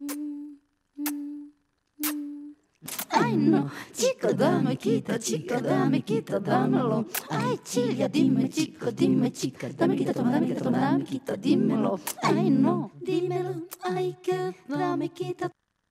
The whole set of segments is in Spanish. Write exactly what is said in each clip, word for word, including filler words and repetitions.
Ay no, chico dame quita, chica dame quita, dámelo. Ay chica, dime chico, dime chica, dame quita, toma, dame quita, toma, dame quita, dímelo. Ay no, dímelo, ay que dame quita.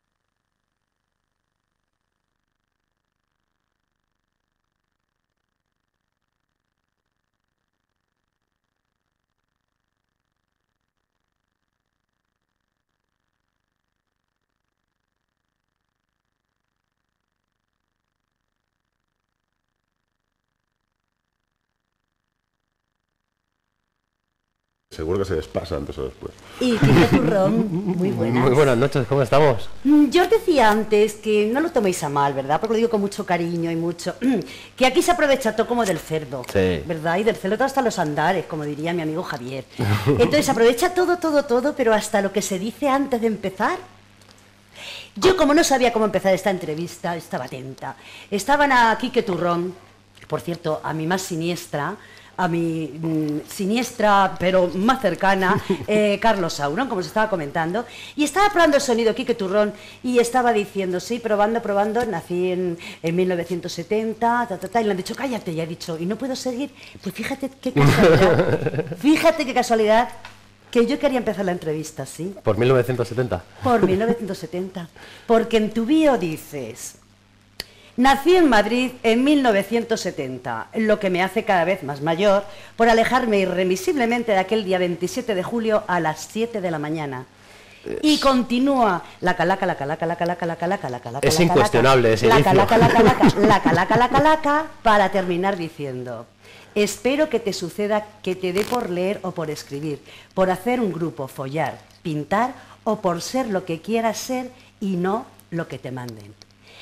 Seguro que se despasa antes o después. Y Quique Turrón, muy buenas. Muy buenas noches, ¿cómo estamos? Yo os decía antes que no lo toméis a mal, ¿verdad? Porque lo digo con mucho cariño y mucho... Que aquí se aprovecha todo como del cerdo, sí. ¿verdad? Y del cerdo hasta los andares, como diría mi amigo Javier. Entonces aprovecha todo, todo, todo, pero hasta lo que se dice antes de empezar. Yo, como no sabía cómo empezar esta entrevista, estaba atenta. Estaban a Quique Turrón, por cierto, a mi más siniestra... a mi mmm, siniestra, pero más cercana, eh, Carlos Sauron, como se estaba comentando, y estaba probando el sonido Quique Turrón, y estaba diciendo, sí, probando, probando, nací en, en mil novecientos setenta, ta, ta, ta, y le han dicho, cállate, y ha dicho, y no puedo seguir, pues fíjate qué casualidad, fíjate qué casualidad, que yo quería empezar la entrevista, ¿sí? ¿Por mil novecientos setenta? Por mil novecientos setenta, porque en tu bio dices... Nací en Madrid en mil novecientos setenta, lo que me hace cada vez más mayor por alejarme irremisiblemente de aquel día veintisiete de julio a las siete de la mañana. Y continúa la calaca, la calaca, la calaca, la calaca, la calaca. Es incuestionable ese inicio. La calaca, la calaca, la calaca, la calaca, para terminar diciendo: espero que te suceda que te dé por leer o por escribir, por hacer un grupo, follar, pintar o por ser lo que quieras ser y no lo que te manden.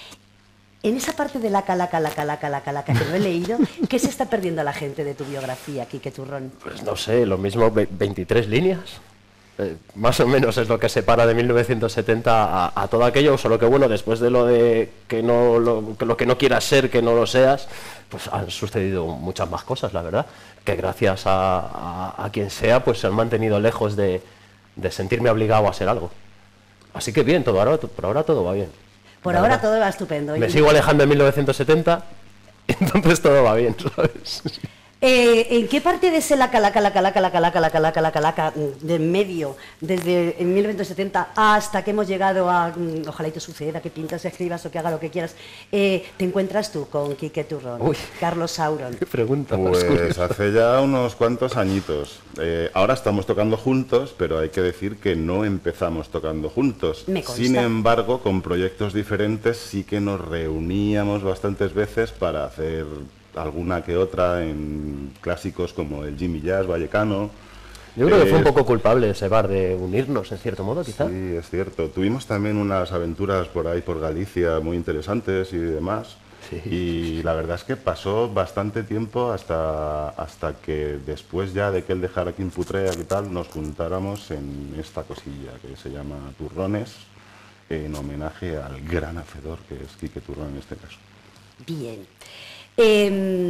En esa parte de la calaca, la calaca, la calaca que no he leído, ¿qué se está perdiendo la gente de tu biografía, Quique Turrón? Pues no sé, lo mismo, veintitrés líneas. Eh, más o menos es lo que separa de mil novecientos setenta a, a todo aquello, solo que bueno, después de lo de que no lo que, lo que no quieras ser, que no lo seas, pues han sucedido muchas más cosas, la verdad, que gracias a, a, a quien sea, pues se han mantenido lejos de, de sentirme obligado a ser algo. Así que bien, todo ahora, por ahora todo va bien. Por ahora verdad. Todo va estupendo. Me sigo alejando de mil novecientos setenta, entonces todo va bien, ¿sabes? Eh, ¿En qué parte de ese la calaca, la calaca, la calaca, la calaca, la calaca, de medio, desde en mil novecientos setenta hasta que hemos llegado a, ojalá y te suceda, que pintas, escribas o que haga lo que quieras, eh, te encuentras tú con Quique Turrón, Uy, Carlos Sauron? ¿Qué pregunta? Pues hace ya unos cuantos añitos. Eh, ahora estamos tocando juntos, pero hay que decir que no empezamos tocando juntos. Me consta. Sin embargo, con proyectos diferentes sí que nos reuníamos bastantes veces para hacer alguna que otra en clásicos como el Jimmy Jazz vallecano. Yo creo eh, que fue un poco culpable ese bar de unirnos, en cierto modo, quizá. Sí, es cierto. Tuvimos también unas aventuras por ahí, por Galicia, muy interesantes y demás. Sí. Y la verdad es que pasó bastante tiempo hasta, hasta que después ya de que él dejara Quinfutrea y tal, nos juntáramos en esta cosilla que se llama Turrones, en homenaje al gran hacedor que es Quique Turrón en este caso. Bien. Eh,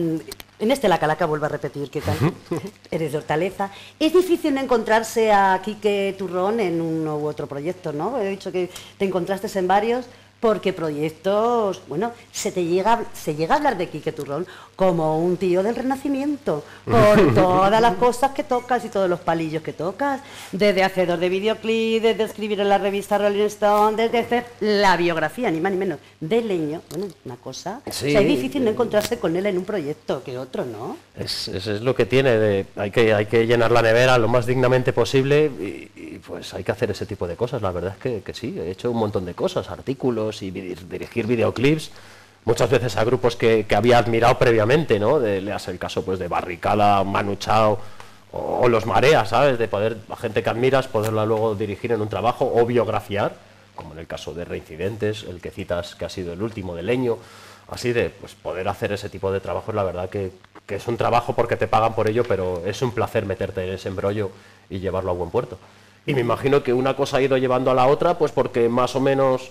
en este La Calaca vuelvo a repetir que tal, eres de Hortaleza. Es difícil encontrarse a Quique Turrón en uno u otro proyecto, ¿no? He dicho que te encontraste en varios, porque proyectos, bueno, se te llega, se llega a hablar de Quique Turrón como un tío del Renacimiento, por todas las cosas que tocas y todos los palillos que tocas, desde hacedor de videoclip, desde escribir en la revista Rolling Stone, desde hacer la biografía, ni más ni menos, de Leño, bueno, una cosa, sí, o sea, es difícil no encontrarse con él en un proyecto que otro, ¿no? Es, es, es lo que tiene, de, hay, que, hay que llenar la nevera lo más dignamente posible y, y pues hay que hacer ese tipo de cosas, la verdad es que, que sí, he hecho un montón de cosas, artículos y dirigir videoclips, muchas veces a grupos que, que había admirado previamente, ¿no? De, leas el caso pues de Barricada, Manu Chao o, o Los Mareas, ¿sabes? De poder, a gente que admiras, poderla luego dirigir en un trabajo o biografiar, como en el caso de Reincidentes, el que citas que ha sido el último de Leño, así de pues poder hacer ese tipo de trabajos, la verdad que, que es un trabajo porque te pagan por ello, pero es un placer meterte en ese embrollo y llevarlo a buen puerto. Y me imagino que una cosa ha ido llevando a la otra, pues porque más o menos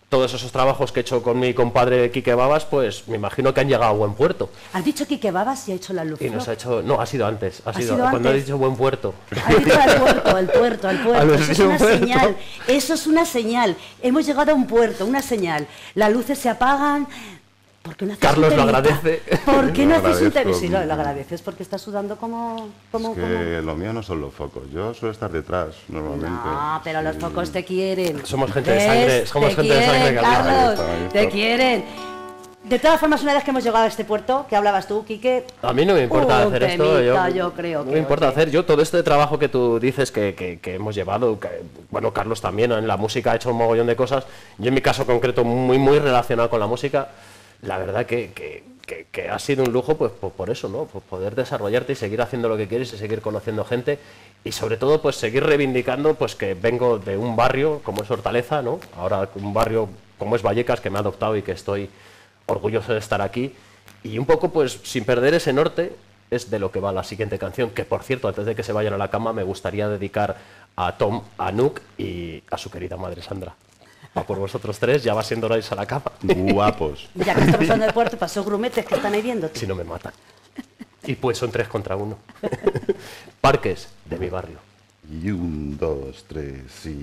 todos esos trabajos que he hecho con mi compadre Quique Babas, pues me imagino que han llegado a buen puerto. ¿Has dicho Quique Babas y ha hecho la luz? Y nos ha hecho... No, ha sido antes. Ha, ¿Ha sido, sido cuando antes? he dicho buen puerto. Ha dicho al puerto, al puerto, al puerto. A ver Eso si es un una puerto. señal. Eso es una señal. Hemos llegado a un puerto, una señal. Las luces se apagan. ¿Por qué no haces Carlos un lo temita? agradece. ¿Por qué no Lo haces un tema? agradezco. Sí, lo, lo agradeces porque estás sudando como... como, Es que lo mío no son los focos. Yo suelo estar detrás, normalmente. No, pero los Sí. focos te quieren. Somos gente de ¿Ves? sangre, somos Te gente de sangre quieren, caliente. Carlos, Ahí está, ahí te está. quieren. De todas formas, una vez que hemos llegado a este puerto, que hablabas tú, Quique... A mí no me importa un hacer esto. temita, Yo, yo creo no que, me importa oye. hacer. Yo todo este trabajo que tú dices que, que- que hemos llevado, que, bueno, Carlos también en la música ha hecho un mogollón de cosas. Yo en mi caso concreto, muy, muy relacionado con la música, la verdad que, que- que- que ha sido un lujo, pues por, por eso, ¿no? Pues poder desarrollarte y seguir haciendo lo que quieres y seguir conociendo gente y sobre todo, pues seguir reivindicando, pues que vengo de un barrio como es Hortaleza, ¿no? Ahora un barrio como es Vallecas, que me ha adoptado y que estoy orgulloso de estar aquí y un poco pues sin perder ese norte es de lo que va la siguiente canción, que por cierto antes de que se vayan a la cama me gustaría dedicar a Tom, a Nuk y a su querida madre Sandra. Va por vosotros tres, ya va siendo hora de irse a la cama, Guapos. Ya que estamos hablando de puerto, pasó grumetes que están ahí viendo. si no me matan. Y pues son tres contra uno. Parques de mi barrio. Y un, dos, tres y...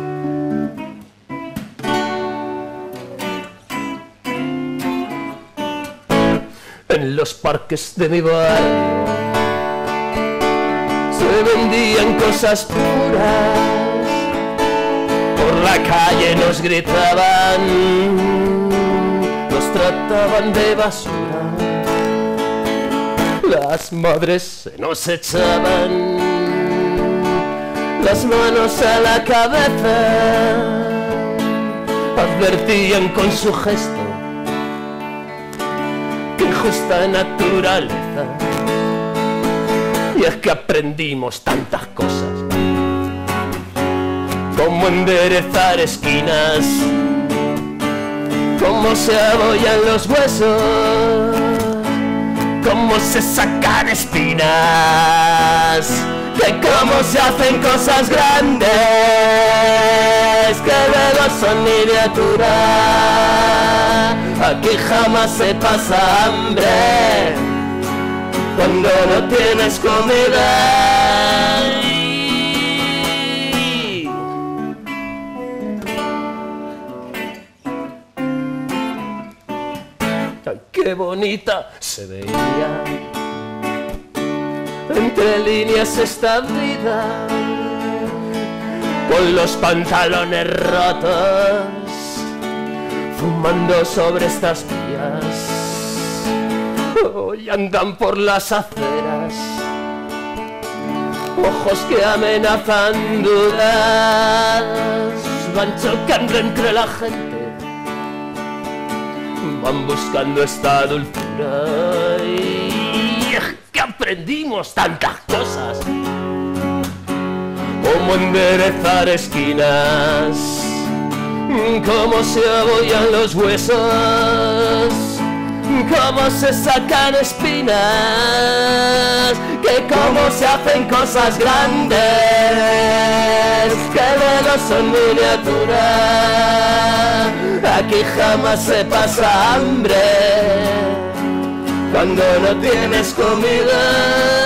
En los parques de mi barrio se vendían cosas puras, por la calle nos gritaban, nos trataban de basura, las madres se nos echaban las manos a la cabeza, advertían con su gesto que injusta naturaleza. Y es que aprendimos tantas cosas, como enderezar esquinas, cómo se abollan los huesos, cómo se sacan espinas, que cómo se hacen cosas grandes, que luego son miniaturas. Aquí jamás se pasa hambre cuando no tienes comida. Ay, qué bonita se veía entre líneas esta vida, con los pantalones rotos, fumando sobre estas vías. Hoy andan por las aceras, ojos que amenazan dudas, van chocando entre la gente, van buscando esta dulzura. Y es que aprendimos tantas cosas, como enderezar esquinas, cómo se abollan los huesos, cómo se sacan espinas, que cómo se hacen cosas grandes, que luego son miniaturas. Aquí jamás se pasa hambre cuando no tienes comida.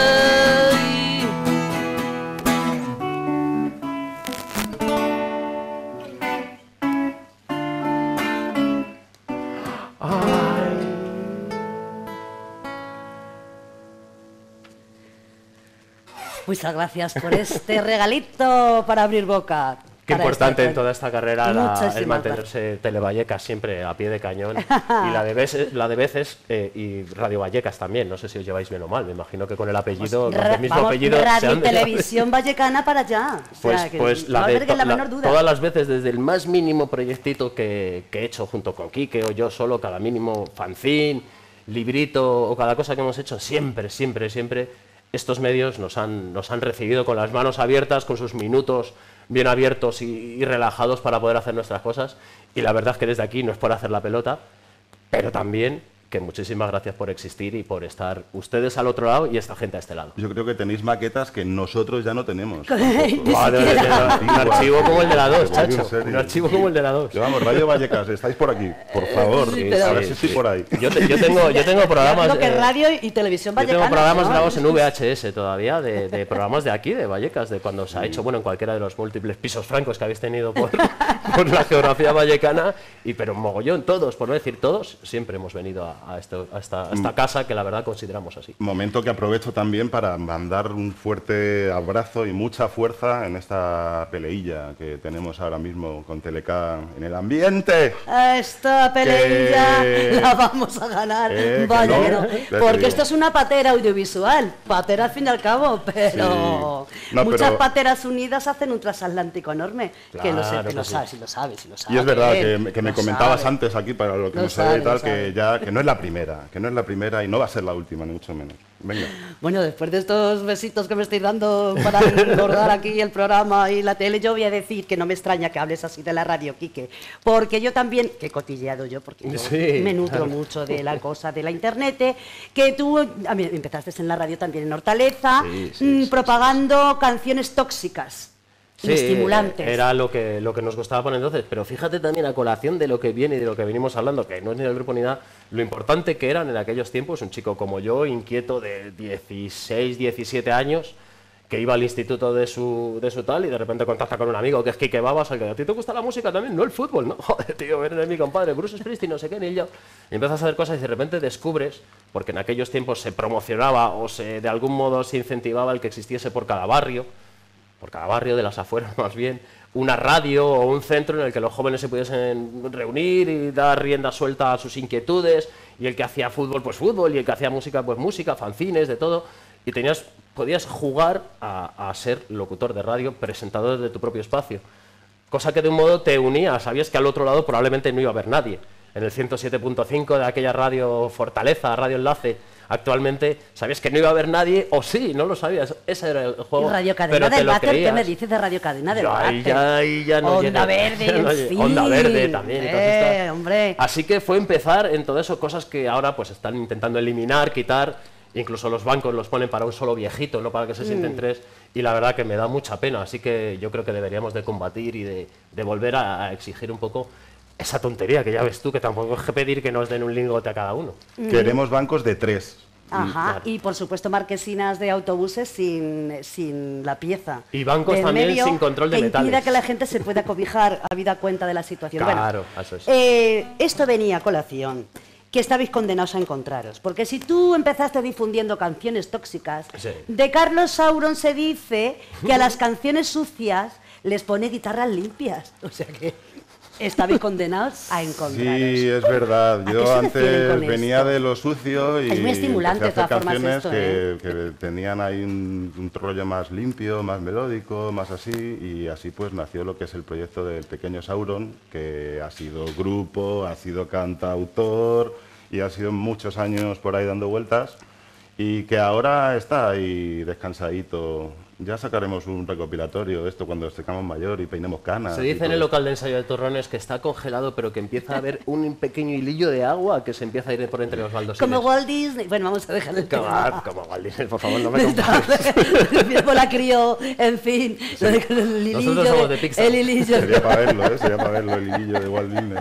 Muchas gracias por este regalito para abrir boca. Qué para importante este- en toda esta carrera la- Muchísimas el mantenerse Televallecas siempre a pie de cañón y la de veces, la de veces eh, y Radio Vallecas también. No sé si os lleváis bien o mal, me imagino que con el apellido, Ra- el mismo vamos, apellido. Radio se han- Televisión Vallecana para allá. O Pues, sea, que pues no la de albergues to- la la- menor duda. todas las veces, desde el más mínimo proyectito que, que he hecho junto con Quique o yo solo, cada mínimo fanzine, librito o cada cosa que hemos hecho, siempre, siempre, siempre estos medios nos han, nos han recibido con las manos abiertas, con sus minutos bien abiertos y, y relajados para poder hacer nuestras cosas. Y la verdad es que desde aquí no es por hacer la pelota, pero también que muchísimas gracias por existir y por estar ustedes al otro lado y esta gente a este lado. Yo creo que tenéis maquetas que nosotros ya no tenemos. Vale, un archivo como el de la dos, chacho. Un archivo como el de la dos. Pero vamos, Radio Vallecas, estáis por aquí, por favor. Sí, a ver sí, si estoy sí. por ahí. Yo, te- yo tengo, yo tengo programas. Lo que eh, es radio y televisión Yo vallecana. tengo programas ¿no? grabados en V H S todavía, de, de programas de aquí, de Vallecas, de cuando se ha hecho, bueno, en cualquiera de los múltiples pisos francos que habéis tenido por, por la geografía vallecana, y pero mogollón, todos, por no decir todos, siempre hemos venido a, a esto- a esta, a esta casa que la verdad consideramos así. Momento que aprovecho también para mandar un fuerte abrazo y mucha fuerza en esta peleilla que tenemos ahora mismo con Teleca en el ambiente. Esta peleilla Que- la vamos a ganar. Eh, que Vaya no, que no. ya te Porque digo. esto es una patera audiovisual. Patera al fin y al cabo, pero Sí. No, muchas pero- pateras unidas hacen un transatlántico enorme. que lo, sé, Claro que que lo sí. sabes, y lo sabes, y lo sabes. Y es verdad que, me- que me lo comentabas sabe. antes aquí, para lo que Lo no sé y sabe, tal, lo sabe. que ya que no es la primera, que no es la primera y no va a ser la última, ni mucho menos. Venga. Bueno, después de estos besitos que me estáis dando para engordar aquí el programa y la tele, yo voy a decir que no me extraña que hables así de la radio, Quique, porque yo también, que he cotilleado yo, porque yo Sí, me nutro claro. mucho de la cosa de la internet, eh, que tú a mí, empezaste en la radio también en Hortaleza, Sí, sí, mm, sí, propagando canciones tóxicas y Sí, estimulantes. era lo que, lo que nos gustaba por entonces, pero fíjate también a colación de lo que viene y de lo que venimos hablando, que no es ni del grupo ni nada, lo importante que eran en aquellos tiempos un chico como yo, inquieto de dieciséis, diecisiete años, que iba al instituto de su, de su tal y de repente contacta con un amigo que es Quique Babas, al que a ti te gusta la música también, no el fútbol, ¿no? Joder, tío, eres mi compadre, Bruce Springsteen, no sé qué, ni yo. Y empiezas a hacer cosas y de repente descubres, porque en aquellos tiempos se promocionaba o se, de algún modo se incentivaba el que existiese por cada barrio, por cada barrio de las afueras más bien, una radio o un centro en el que los jóvenes se pudiesen reunir y dar rienda suelta a sus inquietudes, y el que hacía fútbol, pues fútbol, y el que hacía música, pues música, fanzines, de todo, y tenías, podías jugar a, a ser locutor de radio, presentador de tu propio espacio, cosa que de un modo te unía, sabías que al otro lado probablemente no iba a haber nadie. En el ciento siete punto cinco de aquella radio Fortaleza, Radio Enlace, actualmente sabías que no iba a haber nadie, o sí, no lo sabías, ese era el Y juego, Radio Cadena pero te del lo Váter, ¿qué creías. me dices de Radio Cadena del Ya, ahí Váter? ya, ahí ya no Onda llega. Verde, Ya no en llega. fin. Onda Verde también. y todas Eh, estas. hombre. Así que fue empezar en todo eso, cosas que ahora pues están intentando eliminar, quitar, incluso los bancos los ponen para un solo viejito, no para que se sienten Mm. tres, y la verdad que me da mucha pena, así que yo creo que deberíamos de combatir y de, de volver a, a exigir un poco esa tontería, que ya ves tú, que tampoco es que pedir que nos den un lingote a cada uno. Queremos bancos de tres. Ajá, claro. y por supuesto marquesinas de autobuses sin, sin la pieza. Y bancos del también medio, sin control de que impida metales. que la gente se pueda cobijar habida cuenta de la situación. Claro, Bueno, eso es. eh, esto venía a colación, que estabais condenados a encontraros. Porque si tú empezaste difundiendo canciones tóxicas, Sí. de Carlos Sauron se dice que a las canciones sucias les pone guitarras limpias. O sea que estabais condenados a encontraros. Sí, es verdad. ¿A qué Yo se refieren antes con venía esto? de lo sucio y Es muy estimulante, empecé a de todas hacer formas, canciones esto, que, que tenían ahí un, un rollo más limpio, más melódico, más así, y así pues nació lo que es el proyecto del Pequeño Sauron, que ha sido grupo, ha sido cantautor y ha sido muchos años por ahí dando vueltas, y que ahora está ahí descansadito. Ya sacaremos un recopilatorio de esto cuando estemos mayor y peinemos canas. Se y dice en todo el local de ensayo de Torrones que está congelado, pero que empieza a haber un pequeño hilillo de agua que se empieza a ir por entre los baldosines. Como Walt Disney. Bueno, vamos a dejar el Como, tema. como Walt Disney, por favor, no me compares. Mi hermano la crió, en fin. Lo de- el hilillo Nosotros somos de Pixar. El hilillo. Sería para verlo, ¿eh? Sería para verlo, el hilillo de Walt Disney.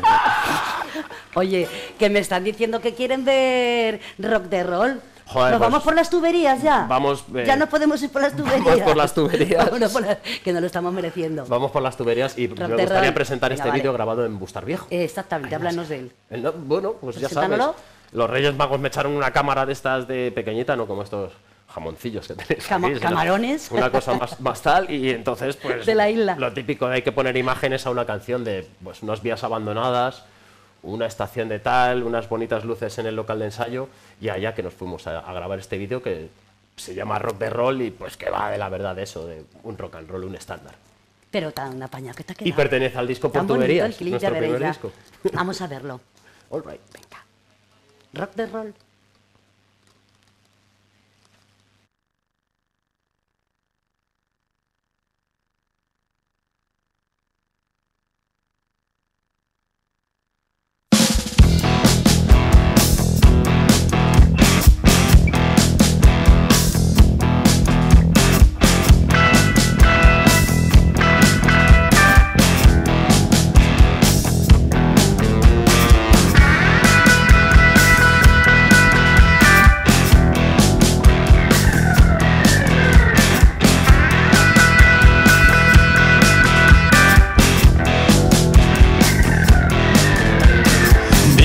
Oye, que me están diciendo que quieren ver rock de roll. Joder, ¿Nos pues, vamos por las tuberías ya? vamos, eh, ya no podemos ir por las vamos tuberías. por las tuberías. Vámonos por las- que no lo estamos mereciendo. Vamos por las tuberías y Rock me de gustaría roll. presentar Venga, este vale. vídeo grabado en Bustar Viejo. Eh, Exactamente, háblanos de él. El no- bueno, pues ya sabes. Preséntanoslo. Los Reyes Magos me echaron una cámara de estas de pequeñita, no como estos jamoncillos que tenéis Cama- aquí, sino camarones. Una cosa más, más tal, y entonces, pues. De la isla. Lo típico de hay que poner imágenes a una canción de pues unas vías abandonadas, una estación de tal, unas bonitas luces en el local de ensayo, y allá que nos fuimos a, a grabar este vídeo que se llama Rock de Roll y pues que va de la verdad de eso, de un rock and roll, un estándar. Pero tan apañado que te ha quedado. Y pertenece al disco Tan bonito Portuberías, el clip, nuestro ya veréis primer ya. disco. Vamos a verlo. All right. Venga. Rock de roll.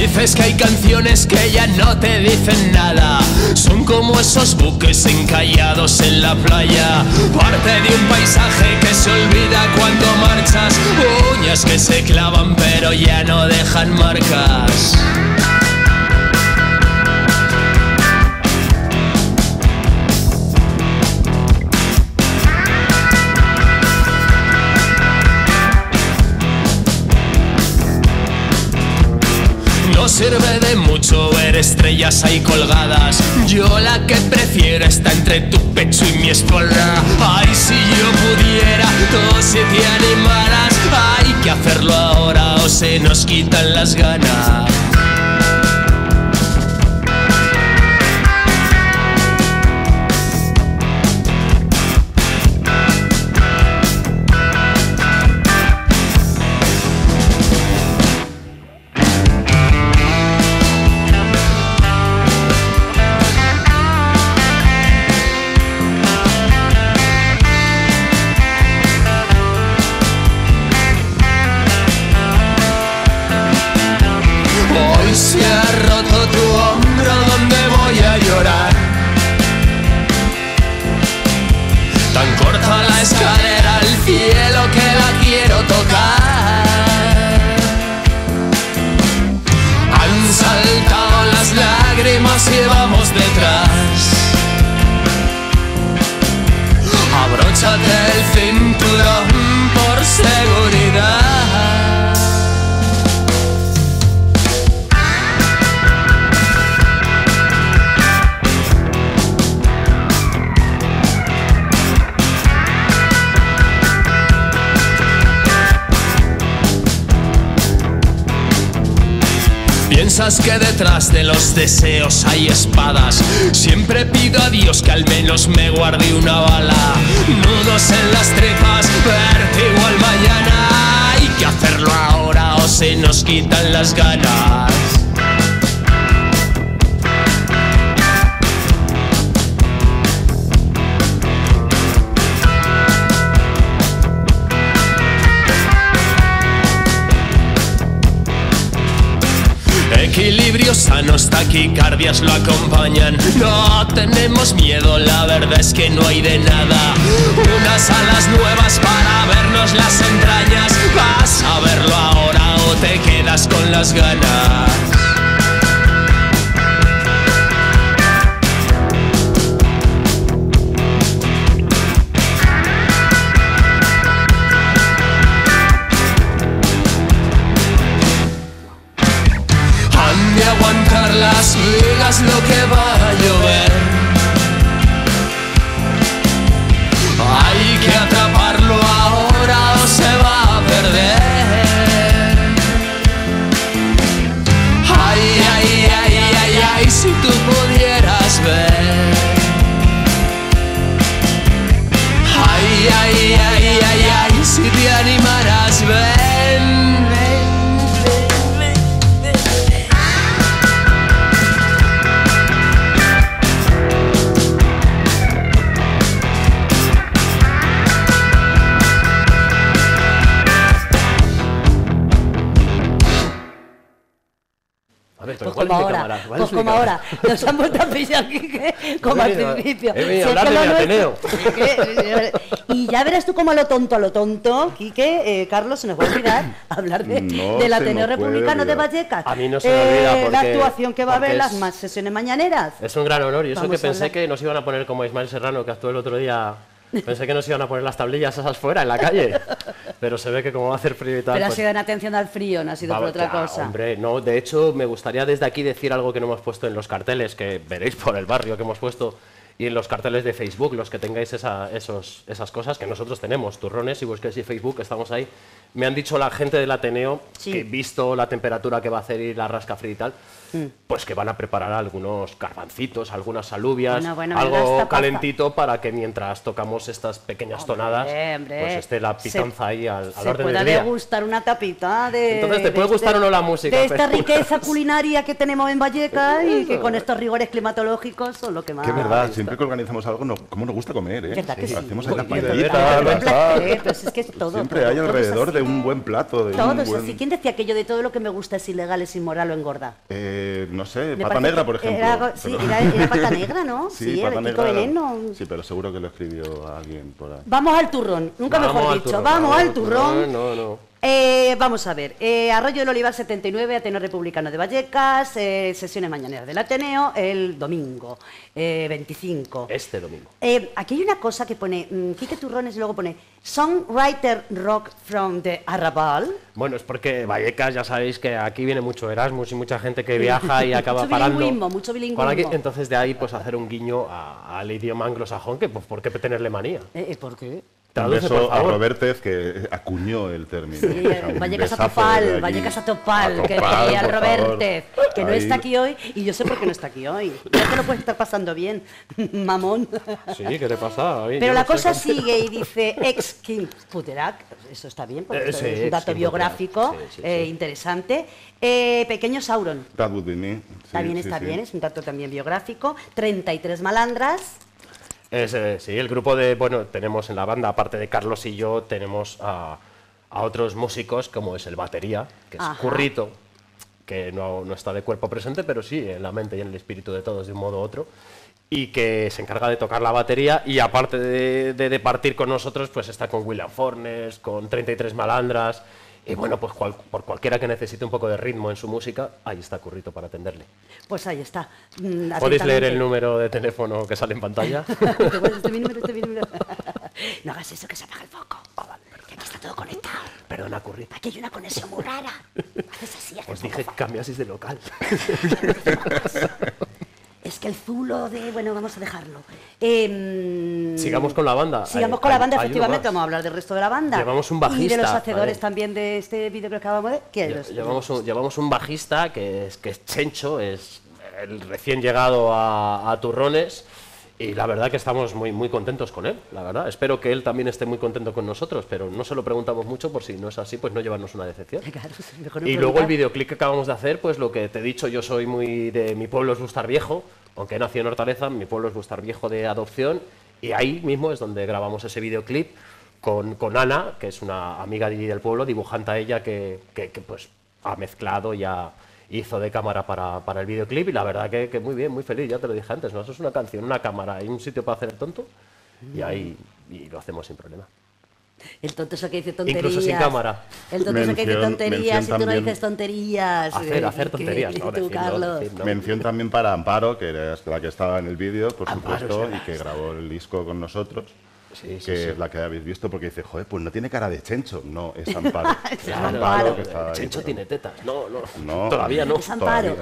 Dices que hay canciones que ya no te dicen nada. Son como esos buques encallados en la playa, parte de un paisaje que se olvida cuando marchas. Uñas que se clavan pero ya no dejan marcas. No sirve de mucho ver estrellas ahí colgadas. Yo la que prefiero está entre tu pecho y mi espalda. Ay, si yo pudiera, tú si te animaras. Hay que hacerlo ahora o se nos quitan las ganas. Se ha roto tu hombro, ¿dónde voy a llorar? Tan corta la escalera al cielo que la quiero tocar. Han saltado las lágrimas y vamos detrás. Abróchate el cinturón por seguridad. Piensas que detrás de los deseos hay espadas. Siempre pido a Dios que al menos me guarde una bala. Nudos en las tripas, vértigo al mañana. Hay que hacerlo ahora o se nos quitan las ganas. Equilibrios sanos, taquicardias lo acompañan. No tenemos miedo, la verdad es que no hay de nada. Unas alas nuevas para vernos las entrañas. Vas a verlo ahora o te quedas con las ganas. De aguantar las vigas lo que va a llover. Hay que atraparlo ahora o se va a perder. Ay, ay, ay, ay, ay, si tú pudieras ver. Ay, ay, ay, ay, ay, si te animaras, ven, ven. Pues como ahora, pues como ahora, nos han vuelto a pillar aquí, como al principio. He venido a hablar de mi Ateneo. Y ya verás tú como a lo tonto, a lo tonto, Quique, eh, Carlos, se nos va a olvidar hablar de, No del se Ateneo nos puede Republicano de olvidar. Vallecas. A mí no se me olvida porque- la actuación que va a haber, porque las es- más sesiones mañaneras. Es un gran honor y eso Vamos que a pensé hablar. que nos iban a poner como Ismael Serrano, que actuó el otro día. Pensé que nos iban a poner las tablillas esas fuera, en la calle. Pero se ve que como va a hacer frío y tal... Pero ha pues- sido en atención al frío, no ha sido Vamos, por otra claro, cosa. Hombre, no, de hecho me gustaría desde aquí decir algo que no hemos puesto en los carteles, que veréis por el barrio que hemos puesto, y en los carteles de Facebook, los que tengáis esa, esos, esas cosas que nosotros tenemos, turrones, si busquéis en Facebook, estamos ahí. Me han dicho la gente del Ateneo, Sí. que visto la temperatura que va a hacer y la rasca fría y tal, Mm. pues que van a preparar algunos garbancitos, algunas alubias, Bueno, bueno, me algo gasta pasta. calentito para que mientras tocamos estas pequeñas tonadas, hombre, pues esté la se- pitanza ahí al, al Se orden pueda del día. degustar una tapita de... Entonces, ¿te puede de gustar o no la música? De esta Pero- riqueza culinaria que tenemos en Vallecas y que con estos rigores climatológicos son lo que más... Que es verdad, siempre que organizamos algo, no, ¿cómo nos gusta comer, eh? ¿Verdad que sí? Hacemos ahí la Y beber paellita, también, la Un tal. placer, pues es que es todo. Siempre todo, hay todo es alrededor así. de un buen plato. De Todo un es buen... así. ¿Quién decía aquello de todo lo que me gusta es ilegal, es inmoral o engorda? Eh, no sé, Me pata parece negra, que por ejemplo. Era, algo- sí, pero- era, era pata negra, ¿no? Sí, el pata Kiko negra. era- Veneno. Sí, pero seguro que lo escribió alguien por ahí. Vamos al turrón, nunca Vamos mejor al dicho. turrón, Vamos vamos al al turrón. turrón, no, no. Eh, vamos a ver, eh, Arroyo del Olivar setenta y nueve, Ateneo Republicano de Vallecas, eh, sesiones mañaneras del Ateneo, el domingo, eh, veinticinco. Este domingo. Eh, aquí hay una cosa que pone, mm, Quique Turrones, y luego pone Songwriter Rock from the Arrabal. Bueno, es porque Vallecas, ya sabéis que aquí viene mucho Erasmus y mucha gente que viaja y acaba Mucho parando. bilingüismo, mucho por bilingüismo. aquí. Entonces de ahí pues hacer un guiño a- al idioma anglosajón, que pues ¿por qué tenerle manía? Eh, eh, ¿Por qué? Un Traduce, beso por a favor. Robertez, que acuñó el término. Sí, O sea, un Vallecas a besazo Topal, desde aquí. Vallecas a Topal, A que Topal, decía el por favor. Robertez, que no Ahí. está aquí hoy, y yo sé por qué no está aquí hoy. Ya te lo puedes estar pasando bien, mamón. Sí, ¿qué le pasa? Oye, Pero yo la no sé cosa cómo- sigue y dice ex Kim Puterak, eso está bien, porque Eh, esto sí, es un dato ex Kim biográfico Puterak, sí, sí, eh, sí. interesante. Eh, Pequeño Sauron, That would be me. Sí, también sí, está sí. bien, es un dato también biográfico. treinta y tres malandras. Es, eh, sí, el grupo de, bueno, tenemos en la banda, aparte de Carlos y yo, tenemos a, a otros músicos, como es el batería, que es Ajá. Currito, que no, no está de cuerpo presente, pero sí en la mente y en el espíritu de todos de un modo u otro, y que se encarga de tocar la batería, y aparte de, de, de partir con nosotros, pues está con William Fornes, con treinta y tres malandras, y bueno, pues cual- por cualquiera que necesite un poco de ritmo en su música, ahí está Currito para atenderle. Pues ahí está. Mm, ¿Podéis leer el atentamente. número de teléfono que sale en pantalla? Te pones, este es mi número, este es mi número. No hagas eso, que se apaga el foco. Que aquí está todo conectado. Perdona, Currito. Aquí hay una conexión muy rara. Haces así, haces Os dije que cambiaseis de local. Es que el zulo de... Bueno, vamos a dejarlo. Em, Sigamos con la banda. Sigamos Hay- con la hay- banda, hay uno efectivamente. más. Vamos a hablar del resto de la banda. Llevamos un Y de bajista, los hacedores ¿vale? también de este vídeo que acabamos de... ¿Quién Lle- es? Llevamos un, llevamos un bajista que es, que es Chencho, es el recién llegado a, a Turrones, y la verdad que estamos muy, muy contentos con él, la verdad. Espero que él también esté muy contento con nosotros, pero no se lo preguntamos mucho, por si no es así, pues no llevarnos una decepción. Claro, es mejor no Y luego el preguntar. videoclip que acabamos de hacer, pues lo que te he dicho, yo soy muy de mi pueblo es Bustar Viejo, aunque nací en Hortaleza, mi pueblo es Bustar Viejo de adopción, y ahí mismo es donde grabamos ese videoclip con, con Ana, que es una amiga de allí del pueblo, dibujante ella que, que, que, pues ha mezclado y ha- hizo de cámara para, para el videoclip, y la verdad que, que muy bien, muy feliz, ya te lo dije antes, ¿no? Eso es una canción, una cámara y un sitio para hacer el tonto, y ahí y lo hacemos sin problema. El tonto es el que dice tonterías. Incluso sin cámara. El tonto es el que dice Mención- tonterías mención y tú no también- dices tonterías. Hacer, eh, hacer que- tonterías, no, tú, decir, no, Carlos. decir, no. Mención también para Amparo, que era la que estaba en el vídeo, por Amparo, supuesto, es y verdad, que sí. grabó el disco con nosotros. Sí, sí, que sí. es la que habéis visto, porque dice, joder, pues no tiene cara de Chencho. No, es Amparo. es Claro, Amparo claro, que está ahí, Chencho pero- tiene tetas. No, no, No. todavía no. Es Amparo.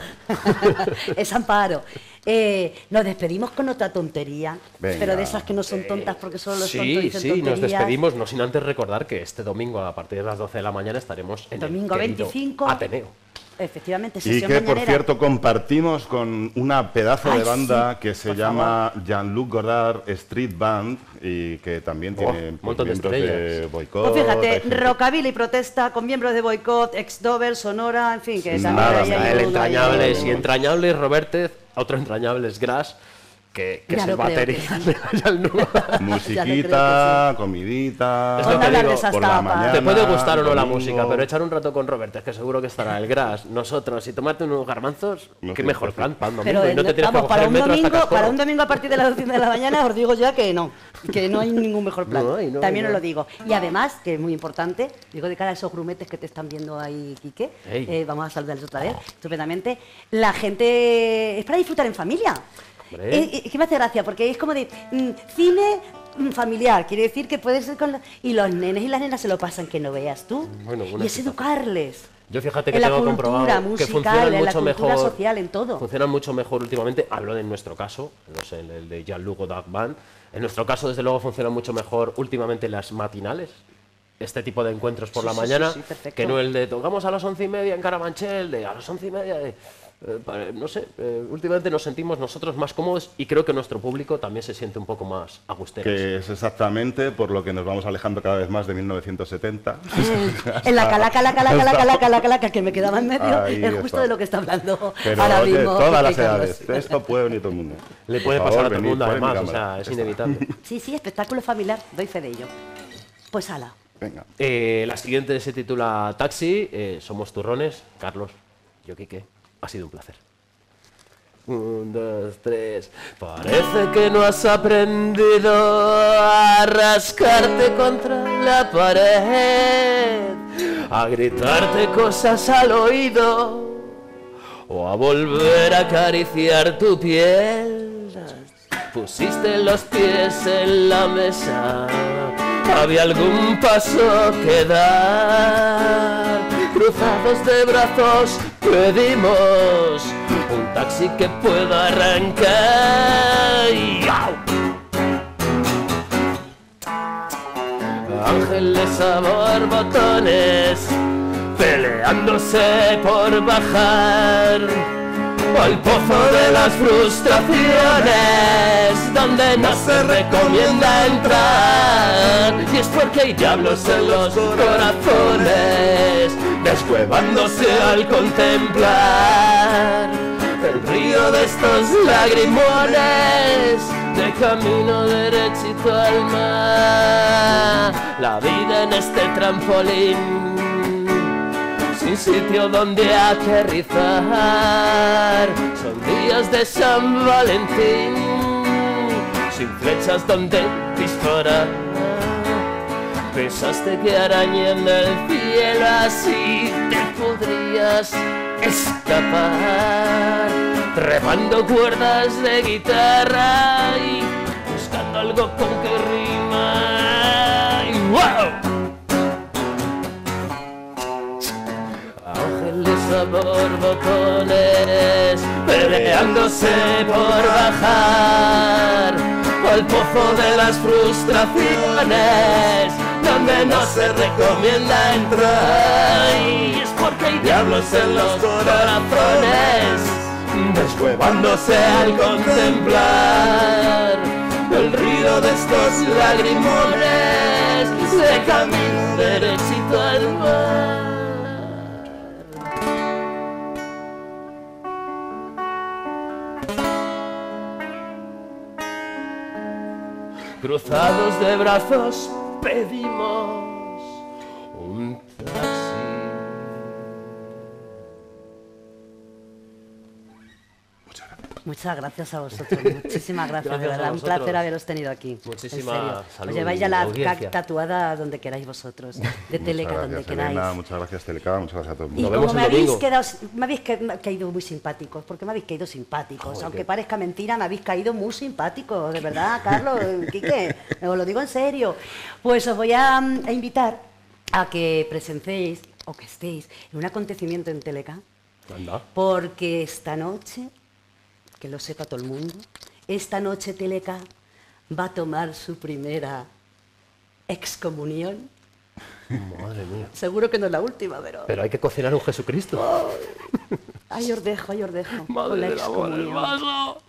es Amparo. Eh, nos despedimos con otra tontería, Venga. pero de esas que no son tontas porque solo los tontos Sí, dicen sí, tonterías. nos despedimos, no sin antes recordar que este domingo a partir de las doce de la mañana estaremos en Domingo el querido veinticinco. Ateneo. Efectivamente, Y sesión que, por mañanera. cierto, compartimos con una pedazo Ay, de banda sí, que se por llama Jean-Luc Godard Street Band y que también Oh, tiene un pues, montón de miembros de estrellas. Boicot. Pues fíjate, hay gente- rockabilly protesta con miembros de Boicot, ex-Dover, Sonora, en fin, que Nada también más. ahí hay El uno entrañable, ahí. sí, entrañable es Robertez, otro entrañable es Gras, que, que Ya es el lo creo que batería sí. de Jean-Luc. Musiquita, comidita, Es lo que Ponle digo, esas por la tapas. mañana. Te puede gustar o no la domingo. música, pero echar un rato con Robertes, que seguro que estará el Gras, nosotros, y tomarte unos garbanzos, No qué sé, mejor pues sí. plan para un Pero domingo, y no te eh, tienes que vamos, coger para el un, metro hasta domingo, Cascorro. para un domingo a partir de las doce de la mañana os digo ya que no, que no hay ningún mejor plan. No hay, no hay, También no os lo hay. digo. Y además, que es muy importante, digo de cara a esos grumetes que te están viendo ahí, Quique, Ey. eh, vamos a saludarles otra vez, estupendamente. La gente es para disfrutar en familia. Hombre. Eh, eh, que me hace gracia, porque es como de mm, cine mm, familiar, quiere decir que puede ser con la- y los nenes y las nenas se lo pasan que no veas tú. Bueno, una y es situación. educarles. Yo fíjate que En la tengo cultura comprobado que musical, funcionan en la mucho cultura mejor. social, en todo. Funcionan mucho mejor últimamente. Hablo de nuestro caso, no sé, el, el de Jean-Luc Godard Band. En nuestro caso, desde luego, funcionan mucho mejor últimamente las matinales. Este tipo de encuentros por Sí, la sí, mañana, sí, sí, perfecto. que no el de tocamos a las once y media en Carabanchel, de a las once y media de. eh, pa- no sé, eh, últimamente nos sentimos nosotros más cómodos y creo que nuestro público también se siente un poco más agusteros. Que es exactamente por lo que nos vamos alejando cada vez más de mil novecientos setenta. En la calaca, la calaca, la calaca, la calaca, que me quedaba en medio, Ahí es justo está. de lo que está hablando Pero ahora oye, mismo. todas las Quique Carlos. edades. Esto puede venir todo el mundo. Le puede Por pasar favor, a todo el venid, mundo, poned mi además, o cámara. sea, es Ya está. inevitable. Sí, sí, espectáculo familiar, doy fe de ello. Pues ala, Venga. Eh, la siguiente se titula Taxi, eh, somos turrones. Carlos, yo Quique, ha sido un placer. Un, dos, tres. Parece que no has aprendido a rascarte contra la pared, a gritarte cosas al oído o a volver a acariciar tu piel. Pusiste los pies en la mesa, había algún paso que dar. Cruzados de brazos pedimos un taxi que pueda arrancar. ¡Yau! Ángeles a borbotones peleándose por bajar al pozo de las frustraciones, donde no se recomienda entrar. Y es porque hay diablos en los corazones, descuevándose al contemplar el río de estos lagrimones, de camino derechito al mar. La vida en este trampolín, sin sitio donde aterrizar. Son días de San Valentín, sin flechas donde disparar. Pensaste que arañando el cielo así te podrías escapar, trepando cuerdas de guitarra y buscando algo con que rimar. Y ¡wow! Ángeles a borbotones peleándose por bajar al pozo de las frustraciones, donde no se recomienda entrar. Y es porque hay diablos en los corazones, descuevándose al contemplar el río de estos lagrimones, de camino derechito al mar. Cruzados de brazos pedimos un taxi. Muchas gracias a vosotros, muchísimas gracias, Gracias de a verdad, un vosotros. placer haberos tenido aquí. Muchísima en serio. salud Os lleváis ya y la audiencia. ca- tatuada donde queráis vosotros, de Teleca, Muchas donde gracias, queráis. Elena, muchas gracias, Teleca, muchas gracias a todo el Y mundo. Nos vemos como el me habéis, domingo. quedado, me habéis ca- caído muy simpáticos, porque me habéis caído simpáticos, Joder, aunque qué- parezca mentira, me habéis caído muy simpáticos, de verdad, Carlos, Quique, os lo digo en serio. Pues os voy a, mm, a invitar a que presenciéis, o que estéis, en un acontecimiento en Teleca, Anda. porque esta noche, que lo sepa todo el mundo, esta noche Teleca va a tomar su primera excomunión. Madre mía. Seguro que no es la última, pero... Pero hay que cocinar un Jesucristo. Ahí os dejo, ahí os dejo. con Madre la del amor excomunión. hermoso.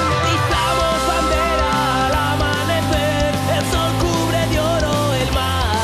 Izamos bandera al amanecer, el sol cubre de oro el mar.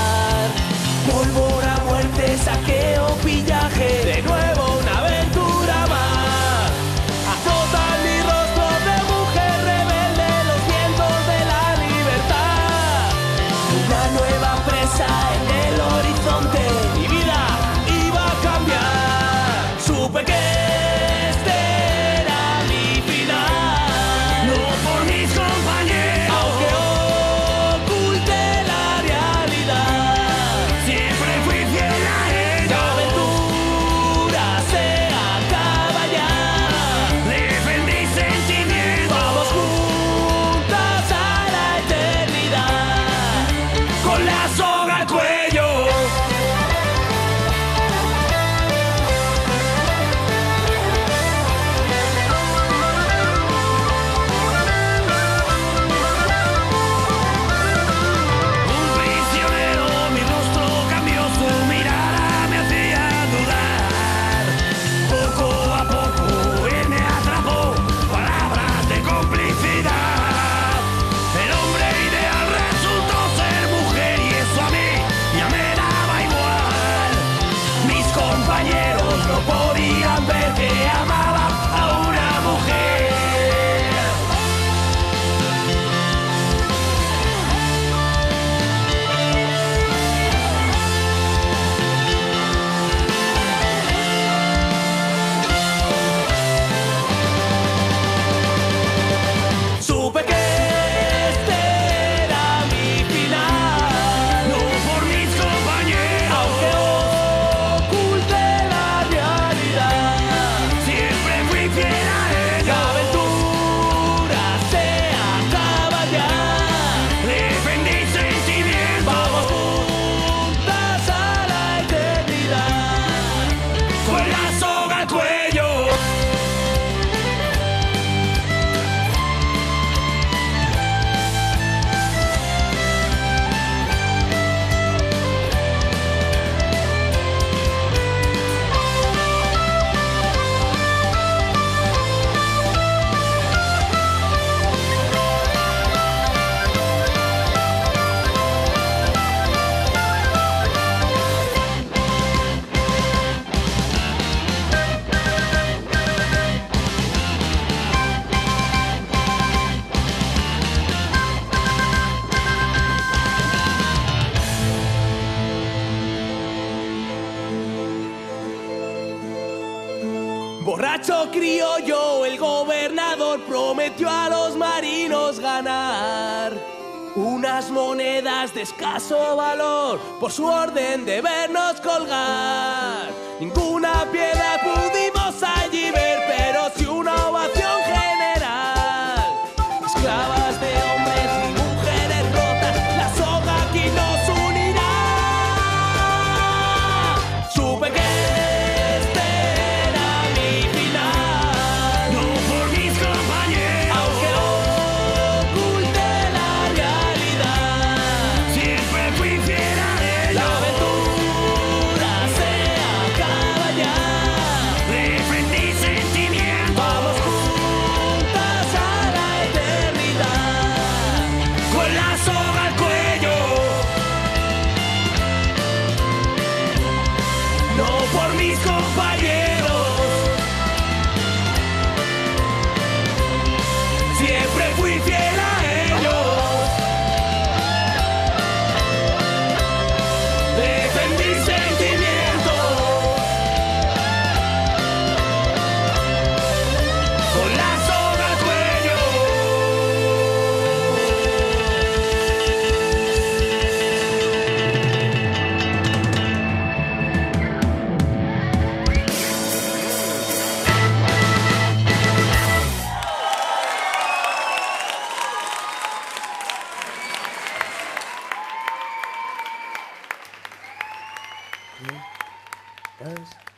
borracho criollo, el gobernador prometió a los marinos ganar unas monedas de escaso valor por su orden de vernos colgar. Ninguna piedra pudimos allí ver, pero sí una ovación general. Esclavas de hombres y mujeres rotas, la soga aquí nos unirá. Supe que este era mi final, no por mis compañeros, aunque oculte la realidad. Siempre fui fiel a ellos. La aventura se acaba ya. De frente y sentimiento, vamos juntas a la eternidad, con la soga al cuello. No por mis compañeros, siempre fui fiel a ellos. Defendí sentimientos, con la soga al cuello. Dos.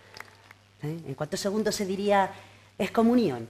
¿Eh? ¿En cuántos segundos se diría excomunión?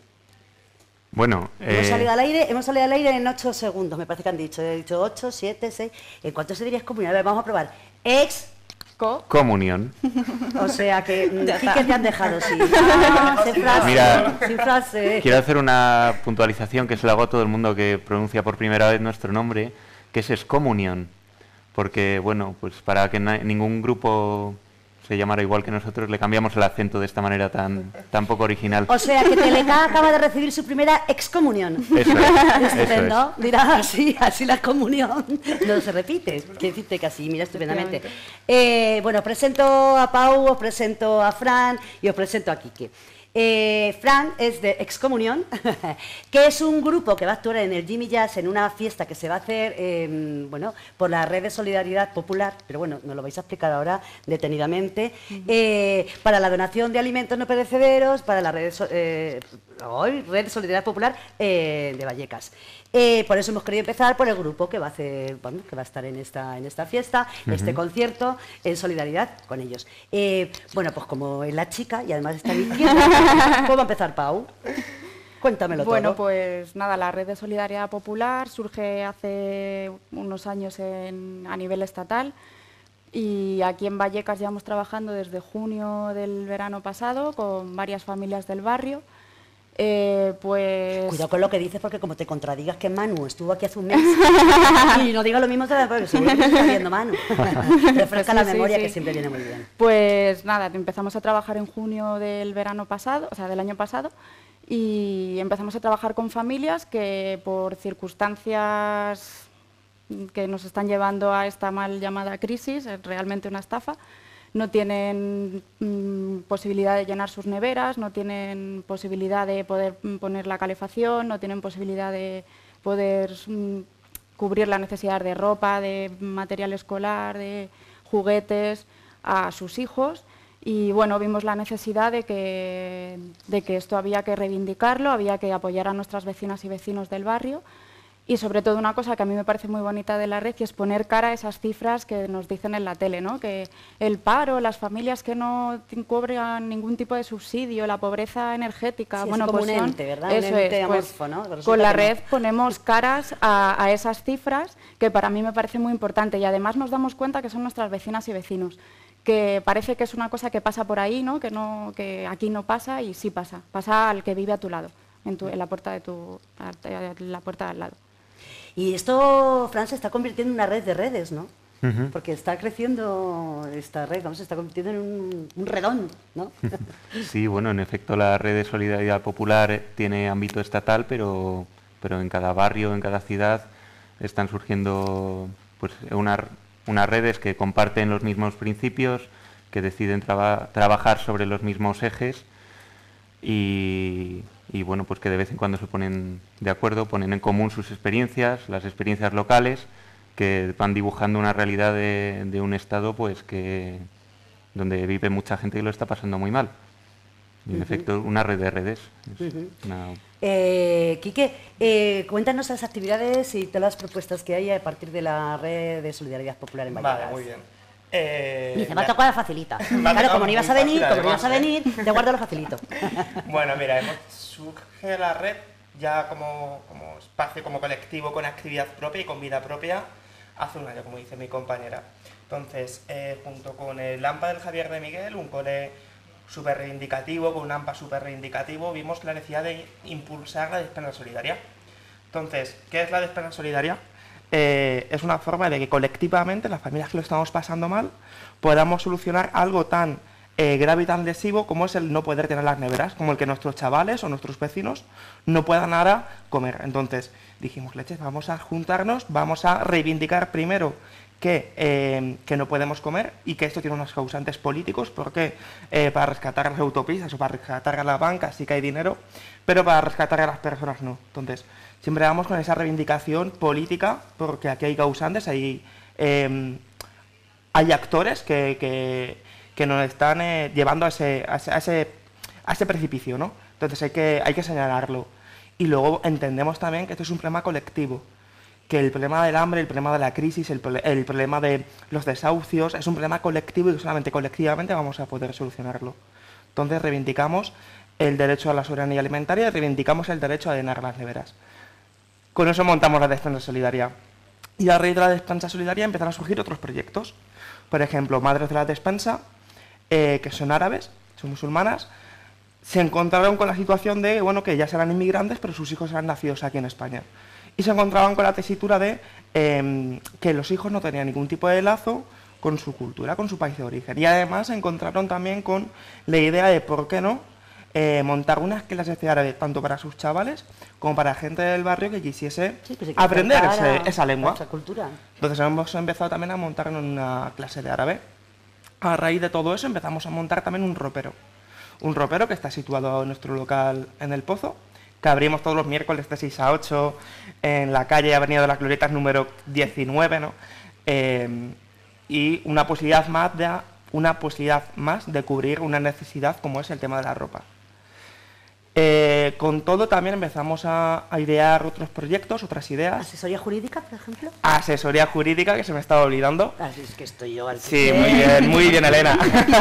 Bueno, Hemos eh, salido al aire, hemos salido al aire en ocho segundos, me parece que han dicho. He dicho ocho, siete, seis. ¿En cuánto se diría excomunión? A ver, vamos a probar. Ex, Co. comunión. o sea que mm, aquí que te han dejado sin, ah, sin frase. Mira, sin frase. Quiero hacer una puntualización que se la hago a todo el mundo que pronuncia por primera vez nuestro nombre, que es excomunión. Porque, bueno, pues para que na- ningún grupo se llamara igual que nosotros, le cambiamos el acento de esta manera tan, tan poco original. O sea que Teleca acaba de recibir su primera excomunión. Eso es, Estupendo. Dirá así, así la comunión no se repite. Quiere decirte que así, mira, estupendamente. Eh, bueno, os presento a Pau, os presento a Fran y os presento a Quique. Eh, Fran es de Excomunión, que es un grupo que va a actuar en el Jimmy Jazz en una fiesta que se va a hacer eh, bueno, por la Red de Solidaridad Popular, pero bueno, nos lo vais a explicar ahora detenidamente, eh, para la donación de alimentos no perecederos, para la Red de, So- eh, hoy, Red de Solidaridad Popular eh, de Vallecas. Eh, por eso hemos querido empezar por el grupo que va a hacer, bueno, que va a estar en esta, en esta fiesta, este concierto, en solidaridad con ellos. Eh, bueno, pues como es la chica y además está a mi izquierda, ¿cómo va a empezar, Pau? Cuéntamelo Bueno, todo. pues nada, la Red de Solidaridad Popular surge hace unos años en- a nivel estatal y aquí en Vallecas llevamos trabajando desde junio del verano pasado con varias familias del barrio. Eh, pues Cuidado con lo que dices, porque como te contradigas que Manu estuvo aquí hace un mes y no diga lo mismo, porque seguro que está viendo Manu. Refresca Sí, la sí, memoria, sí. que siempre viene muy bien. Pues nada, empezamos a trabajar en junio del verano pasado, o sea, del año pasado, y empezamos a trabajar con familias que por circunstancias que nos están llevando a esta mal llamada crisis, es realmente una estafa, no tienen mm, posibilidad de llenar sus neveras, no tienen posibilidad de poder mm, poner la calefacción, no tienen posibilidad de poder mm, cubrir la necesidad de ropa, de material escolar, de juguetes a sus hijos. Y bueno, vimos la necesidad de que, de que esto había que reivindicarlo, había que apoyar a nuestras vecinas y vecinos del barrio. Y sobre todo una cosa que a mí me parece muy bonita de la red, y es poner cara a esas cifras que nos dicen en la tele, ¿no? Que el paro, las familias que no t- cobran ningún tipo de subsidio, la pobreza energética, Sí, es bueno, como pues un son- ente, ¿verdad? Un Eso ente es, pues, amorfo, ¿no? Pero resulta con la que no. red ponemos caras a, a esas cifras, que para mí me parece muy importante, y además nos damos cuenta que son nuestras vecinas y vecinos, que parece que es una cosa que pasa por ahí, ¿no? Que, no, que aquí no pasa, y sí pasa, pasa al que vive a tu lado, en, tu, en la puerta de tu, a- a la puerta de al lado. Y esto, Fran, se está convirtiendo en una red de redes, ¿no? Ujú. Porque está creciendo esta red, vamos, se está convirtiendo en un, un redón, ¿no? Sí, bueno, en efecto la Red de Solidaridad Popular tiene ámbito estatal, pero, pero en cada barrio, en cada ciudad, están surgiendo pues, una- unas redes que comparten los mismos principios, que deciden traba- trabajar sobre los mismos ejes y, y bueno, pues que de vez en cuando se ponen de acuerdo, ponen en común sus experiencias, las experiencias locales, que van dibujando una realidad de, de un estado pues que donde vive mucha gente que lo está pasando muy mal. Y en uh-huh. efecto, una red de redes. Uh-huh. una... eh, Quique, eh, cuéntanos las actividades y todas las propuestas que hay a partir de la red de Solidaridad Popular en Vallecas. Vale, muy bien. Eh, Dice, me ha tocado facilita. Me ha Claro, tocado como no ibas a muy venir, fácil, como no ibas a además, ¿eh? venir, te guardo lo facilito. Bueno, mira, hemos, surge la red ya como, como espacio, como colectivo con actividad propia y con vida propia hace un año, como dice mi compañera. Entonces, eh, junto con el AMPA del Javier de Miguel, un cole súper reivindicativo, con un AMPA súper reivindicativo, vimos la necesidad de impulsar la despensa solidaria. Entonces, ¿qué es la despensa solidaria? Eh, es una forma de que colectivamente, las familias que lo estamos pasando mal, podamos solucionar algo tan eh, grave y tan lesivo como es el no poder tener las neveras, como el que nuestros chavales o nuestros vecinos no puedan ahora comer. Entonces, dijimos, leches, vamos a juntarnos, vamos a reivindicar primero que, eh, que no podemos comer y que esto tiene unos causantes políticos, porque eh, para rescatar las autopistas o para rescatar a la banca sí que hay dinero, pero para rescatar a las personas no. Entonces, siempre vamos con esa reivindicación política, porque aquí hay causantes, hay, eh, hay actores que, que, que nos están eh, llevando a ese, a, ese, a, ese, a ese precipicio, ¿no? Entonces hay que, hay que señalarlo. Y luego entendemos también que esto es un problema colectivo, que el problema del hambre, el problema de la crisis, el, el problema de los desahucios es un problema colectivo y que solamente colectivamente vamos a poder solucionarlo. Entonces reivindicamos el derecho a la soberanía alimentaria y reivindicamos el derecho a llenar las neveras. Con eso montamos la despensa solidaria. Y a raíz de la despensa solidaria empezaron a surgir otros proyectos. Por ejemplo, Madres de la Despensa, eh, que son árabes, son musulmanas, se encontraron con la situación de, bueno, que ya serán inmigrantes, pero sus hijos eran nacidos aquí en España. Y se encontraban con la tesitura de eh, que los hijos no tenían ningún tipo de lazo con su cultura, con su país de origen. Y además se encontraron también con la idea de por qué no eh, montar unas clases de árabe, tanto para sus chavales como para gente del barrio que quisiese sí, que aprender ese, esa lengua. Esa cultura. Entonces hemos empezado también a montar una clase de árabe. A raíz de todo eso empezamos a montar también un ropero. Un ropero que está situado en nuestro local en El Pozo, que abrimos todos los miércoles de seis a ocho en la calle Avenida de las Glorietas número diecinueve, ¿no? Eh, y una posibilidad más de una posibilidad más de cubrir una necesidad como es el tema de la ropa. Eh, con todo también empezamos a, a idear otros proyectos, otras ideas. ¿Asesoría jurídica, por ejemplo? Asesoría jurídica, que se me estaba olvidando. Así es que estoy yo al Sí, muy bien, muy bien, Elena.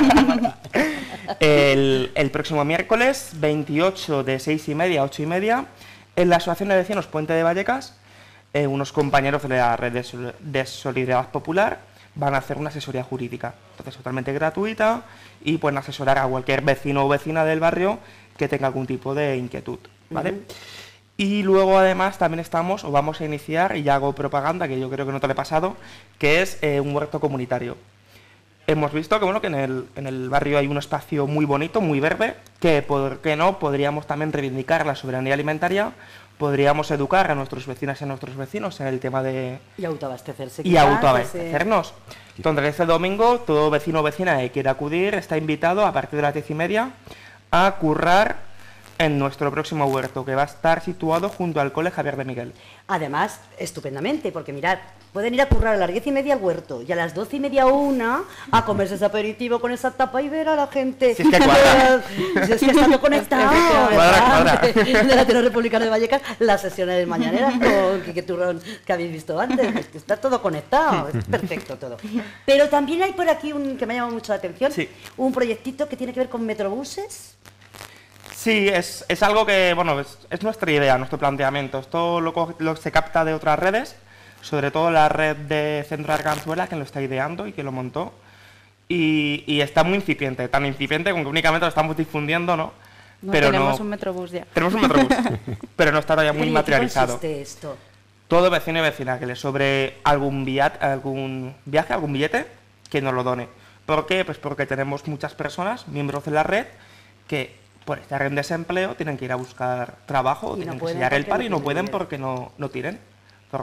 el, el próximo miércoles, veintiocho, de seis y media a ocho y media, en la Asociación de Vecinos Puente de Vallecas, eh, unos compañeros de la red de, Sol de Solidaridad Popular van a hacer una asesoría jurídica, entonces totalmente gratuita, y pueden asesorar a cualquier vecino o vecina del barrio que tenga algún tipo de inquietud, ¿vale? Uh-huh. Y luego además también estamos, o vamos a iniciar, y ya hago propaganda, que yo creo que no te lo he pasado, que es eh, un huerto comunitario. Hemos visto que, bueno, que en el, en el barrio hay un espacio muy bonito, muy verde, que, ¿por qué no?, podríamos también reivindicar la soberanía alimentaria, podríamos educar a nuestros vecinas y a nuestros vecinos en el tema de... Y autoabastecerse. Y autoabastecernos. Entonces, este domingo, todo vecino o vecina que quiera acudir está invitado a partir de las diez y media a currar en nuestro próximo huerto, que va a estar situado junto al Cole Javier de Miguel. Además, estupendamente, porque mirad, pueden ir a currar a las diez y media al huerto y a las doce y media una a comerse ese aperitivo con esa tapa y ver a la gente. Si es que cuadra. Si es que estando conectado. Cuadra, cuadra. De la Tierra Republicana de Vallecas, las sesiones mañaneras con Quique Turrón que habéis visto antes. Es que está todo conectado, es perfecto todo. Pero también hay por aquí un que me ha llamado mucho la atención, sí. Un proyectito que tiene que ver con metrobuses. Sí, es, es algo que, bueno, es, es nuestra idea, nuestro planteamiento. Esto lo, lo se capta de otras redes, sobre todo la red de Centro de Arganzuela, que lo está ideando y que lo montó. Y, y está muy incipiente, tan incipiente como que únicamente lo estamos difundiendo, ¿no? No pero tenemos no, un metrobús ya. Tenemos un metrobús, pero no está todavía muy materializado. ¿Qué consiste esto? Todo vecino y vecina que le sobre algún, viat, algún viaje, algún billete, que nos lo done. ¿Por qué? Pues porque tenemos muchas personas, miembros de la red, que por estar en desempleo tienen que ir a buscar trabajo, y tienen no que sellar el paro y no pueden porque no, no tienen forma.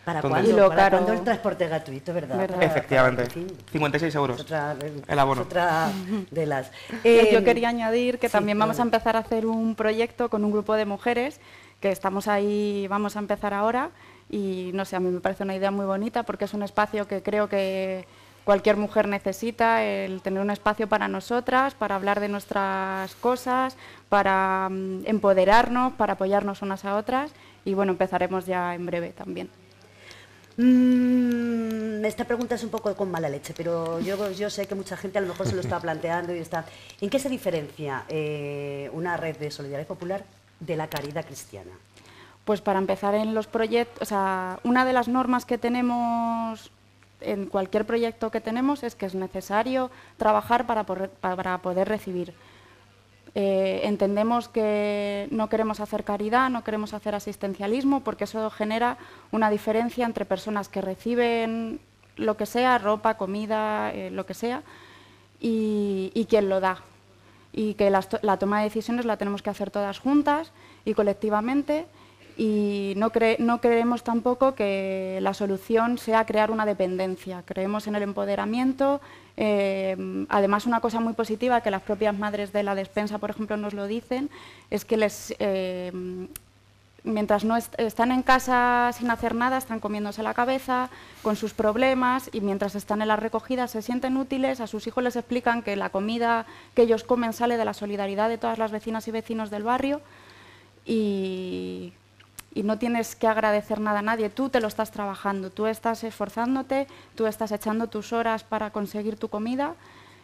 ¿Para Entonces, cuándo? Y lo ¿Para caro- cuándo el transporte gratuito, verdad? Verdad. Para- Efectivamente, para- en fin, cincuenta y seis euros es otra, el abono. es otra de las... Y Eh, yo quería añadir que sí, también vamos a perdona. empezar a hacer un proyecto con un grupo de mujeres que estamos ahí, vamos a empezar ahora y no sé, a mí me parece una idea muy bonita porque es un espacio que creo que cualquier mujer necesita, el tener un espacio para nosotras, para hablar de nuestras cosas, para mm, empoderarnos, para apoyarnos unas a otras y bueno, empezaremos ya en breve también. Mm, esta pregunta es un poco con mala leche, pero yo, yo sé que mucha gente a lo mejor se lo está planteando y está... ¿En qué se diferencia eh, una red de solidaridad popular de la caridad cristiana? Pues para empezar en los proyectos, o sea, una de las normas que tenemos en cualquier proyecto que tenemos es que es necesario trabajar para poder, para poder recibir. Eh, entendemos que no queremos hacer caridad, no queremos hacer asistencialismo, porque eso genera una diferencia entre personas que reciben lo que sea, ropa, comida, eh, lo que sea, y, y quien lo da. Y que las to- la toma de decisiones la tenemos que hacer todas juntas y colectivamente. Y no, cre- no creemos tampoco que la solución sea crear una dependencia. Creemos en el empoderamiento. Eh, además, una cosa muy positiva que las propias madres de la despensa, por ejemplo, nos lo dicen, es que les, eh, mientras no est- están en casa sin hacer nada, están comiéndose la cabeza con sus problemas y mientras están en las recogidas se sienten útiles, a sus hijos les explican que la comida que ellos comen sale de la solidaridad de todas las vecinas y vecinos del barrio y... y no tienes que agradecer nada a nadie, tú te lo estás trabajando, tú estás esforzándote, tú estás echando tus horas para conseguir tu comida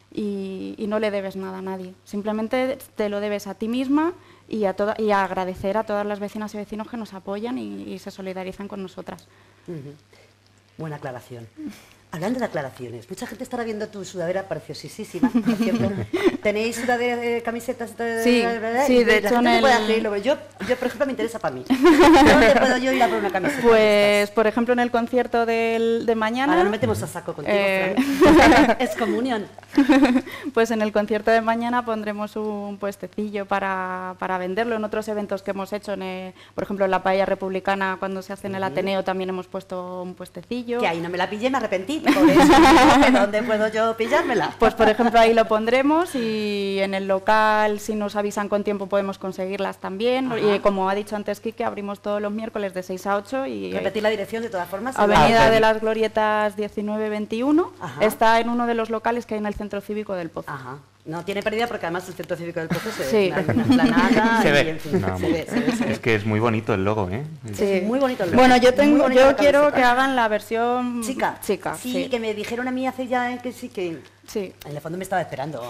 y, y no le debes nada a nadie. Simplemente te lo debes a ti misma y a, toda, y a agradecer a todas las vecinas y vecinos que nos apoyan y, y se solidarizan con nosotras. Ujú. Buena aclaración. Hablando de aclaraciones, mucha gente estará viendo tu sudadera preciosísima, por cierto. ¿Tenéis sudaderas, eh, camisetas? eh, Sí, ¿verdad? sí, Y de la hecho gente en no puede el- hacerlo, pero yo, yo, por ejemplo, me interesa para mí. ¿Dónde puedo yo ir a por una camiseta? de Pues, estas? por ejemplo, en el concierto del, de mañana... Ahora no metemos a saco contigo, Eh, Fran. Es comunión. Pues en el concierto de mañana pondremos un puestecillo para, para venderlo. En otros eventos que hemos hecho, en, eh, por ejemplo, en la Paella Republicana, cuando se hace en el Ateneo, también hemos puesto un puestecillo. Que ahí no me la pillé, me arrepentí. Por eso, ¿que ¿dónde puedo yo pillármela? Pues, por ejemplo, ahí lo pondremos y en el local, si nos avisan con tiempo, podemos conseguirlas también. Ajá. Y como ha dicho antes Quique, abrimos todos los miércoles de seis a ocho y... Repetir la dirección de todas formas. Avenida Ah, de las Glorietas diecinueve veintiuno, Ajá. está en uno de los locales que hay en el Centro Cívico del Pozo. Ajá. No tiene pérdida porque además el Centro Cívico del Pozo se ve. Sí. Una, una explanada Se y, ve. en fin, No, se ve, se ve, se ve. Es que es muy bonito el logo, ¿eh? Sí, muy bonito el logo. Bueno, yo Muy tengo, bonita yo la quiero camiseta. que hagan la versión Chica. chica, Sí, sí. que me dijeron a mí hace ya eh, que sí, que Sí. en el fondo me estaba esperando.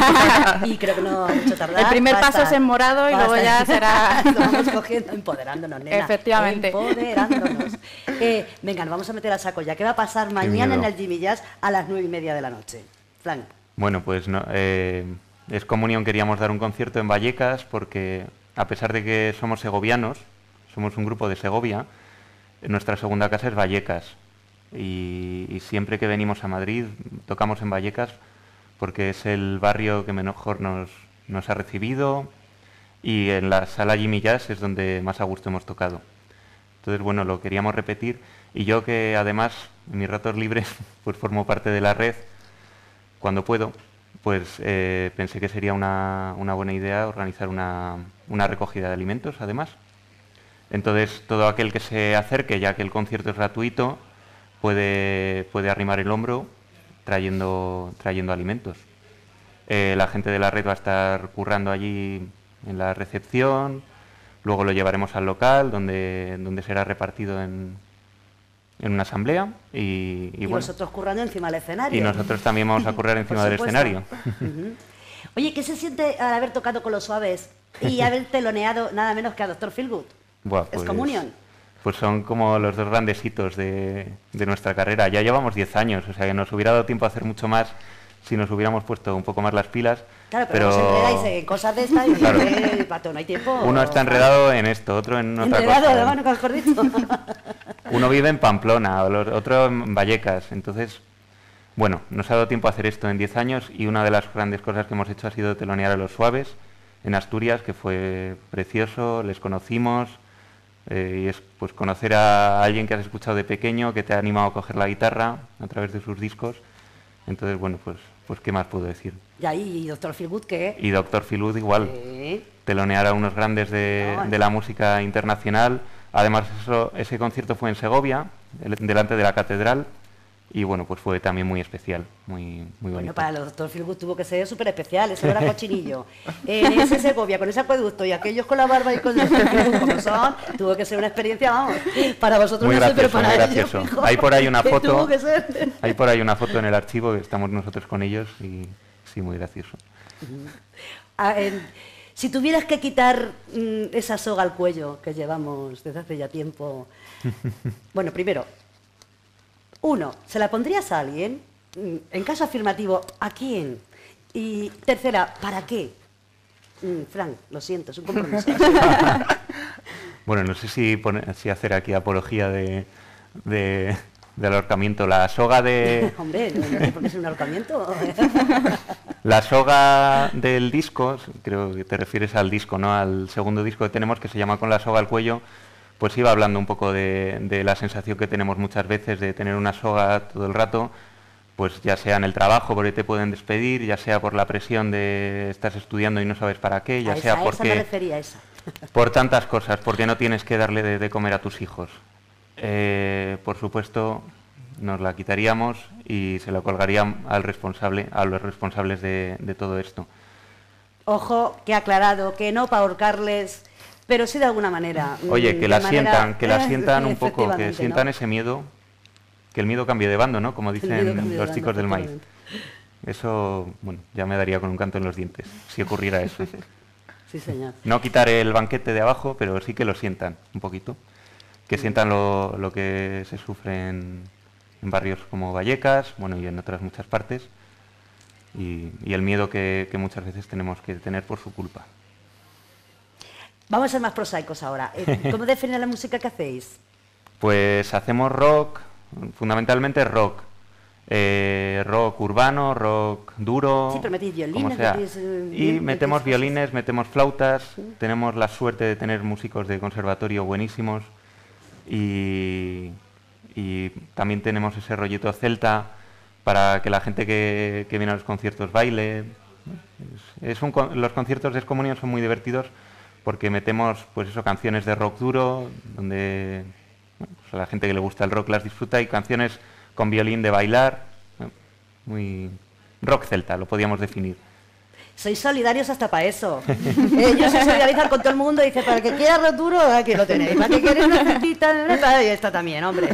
Y creo que no ha mucho tardar. El primer Va a paso estar- es en morado y va a luego estar- ya será- Lo vamos cogiendo, empoderándonos, nena. Efectivamente. Empoderándonos. Eh, venga, nos vamos a meter a saco ya. ¿Qué va a pasar mañana en miedo. el Jimmy Jazz a las nueve y media de la noche? Fran. Bueno, pues no, eh, es comunión, queríamos dar un concierto en Vallecas porque a pesar de que somos segovianos, somos un grupo de Segovia, nuestra segunda casa es Vallecas y, y siempre que venimos a Madrid tocamos en Vallecas porque es el barrio que mejor nos, nos ha recibido y en la sala Jimmy Jazz es donde más a gusto hemos tocado. Entonces, bueno, lo queríamos repetir y yo que además en mis ratos libres pues formo parte de la red cuando puedo, pues eh, pensé que sería una, una buena idea organizar una, una recogida de alimentos, además. Entonces, todo aquel que se acerque, ya que el concierto es gratuito, puede, puede arrimar el hombro trayendo, trayendo alimentos. Eh, la gente de la red va a estar currando allí en la recepción, luego lo llevaremos al local, donde, donde será repartido en, en una asamblea. Y, y Y, bueno, vosotros currando encima del escenario. y nosotros también vamos a currar encima Por del supuesto. escenario. Ujú. Oye, ¿qué se siente al haber tocado con los Suaves y haber teloneado nada menos que a doctor Feelgood? Buah, ¿Es pues- comunión? Pues son como los dos grandes hitos de, de nuestra carrera. Ya llevamos diez años, o sea que nos hubiera dado tiempo a hacer mucho más si nos hubiéramos puesto un poco más las pilas. Claro, pero, vos enredáis en cosas de estas y Claro. eh, pato, no hay tiempo. Uno está enredado en esto, otro en otra Enredado, cosa. además, nunca mejor dicho. Uno vive en Pamplona, el otro en Vallecas. Entonces, bueno, nos ha dado tiempo a hacer esto en diez años y una de las grandes cosas que hemos hecho ha sido telonear a los Suaves en Asturias, que fue precioso, les conocimos, Eh, y es pues conocer a alguien que has escuchado de pequeño, que te ha animado a coger la guitarra a través de sus discos. Entonces, bueno, pues, pues ¿qué más puedo decir? Y ahí, doctor Philwood, ¿qué? Y doctor Philwood igual, Sí. telonear a unos grandes de, Ay. de la música internacional. Además, eso, ese concierto fue en Segovia, el- delante de la catedral, y bueno, pues fue también muy especial, muy, muy bonito. Bueno, para los doctor Philwood tuvo que ser súper especial, eso era cochinillo. En ese Segovia, con ese acueducto y aquellos con la barba y con los Philwood como son, tuvo que ser una experiencia, vamos, para vosotros Muy no sé, pero gracioso, para muy ellos, gracioso. fijo, Hay por ahí una que foto. tuvo que ser. Hay por ahí una foto en el archivo, que estamos nosotros con ellos, y sí, muy gracioso. Ah, en- si tuvieras que quitar mm, esa soga al cuello que llevamos desde hace ya tiempo, bueno, primero, uno, ¿se la pondrías a alguien? Mm, En caso afirmativo, ¿a quién? Y tercera, ¿para qué? Mm, Frank, lo siento, es un compromiso. Bueno, no sé si, pone- si hacer aquí apología de, de- del ahorcamiento. La soga de... Hombre, no, no sé por qué es un ahorcamiento. La soga del disco, creo que te refieres al disco, ¿no? Al segundo disco que tenemos, que se llama Con la soga al cuello, pues iba hablando un poco de, de la sensación que tenemos muchas veces de tener una soga todo el rato, pues ya sea en el trabajo porque te pueden despedir, ya sea por la presión de estás estudiando y no sabes para qué, ya A sea esa, a esa me porque refería, a esa. por tantas cosas, porque no tienes que darle de, de comer a tus hijos. Eh, por supuesto, nos la quitaríamos y se la colgarían al responsable, a los responsables de, de todo esto. Ojo, que he aclarado que no para ahorcarles, pero sí de alguna manera. Oye, mm, que de la manera- sientan, que la sientan un poco, que Efectivamente, sientan ¿no? ese miedo, que el miedo cambie de bando, ¿no? Como miedo dicen cambie de los bando, chicos del maíz. efectivamente. Eso, bueno, ya me daría con un canto en los dientes, si ocurriera eso. Sí, señor. No quitar el banquete de abajo, pero sí que lo sientan un poquito. Que sientan lo, lo que se sufre en, en barrios como Vallecas, bueno, y en otras muchas partes, y, y el miedo que, que muchas veces tenemos que tener por su culpa. Vamos a ser más prosaicos ahora. Eh, ¿Cómo definir la música que hacéis? Pues hacemos rock, fundamentalmente rock. Eh, rock urbano, rock duro, Sí, pero metéis violines, como sea. metéis, eh, Y bien, metemos metéis violines, metemos flautas, tenemos la suerte de tener músicos de conservatorio buenísimos y, y también tenemos ese rollito celta para que la gente que, que viene a los conciertos baile. Es, es un con- los conciertos de excomunión son muy divertidos porque metemos pues eso, canciones de rock duro, donde bueno, pues a la gente que le gusta el rock las disfruta, y canciones con violín de bailar, bueno, muy rock celta, lo podíamos definir. Sois solidarios hasta para eso. Ellos se solidarizan con todo el mundo y dicen, para que quiera rock duro, aquí lo tenéis. Para que queréis una certita, y está también, hombre.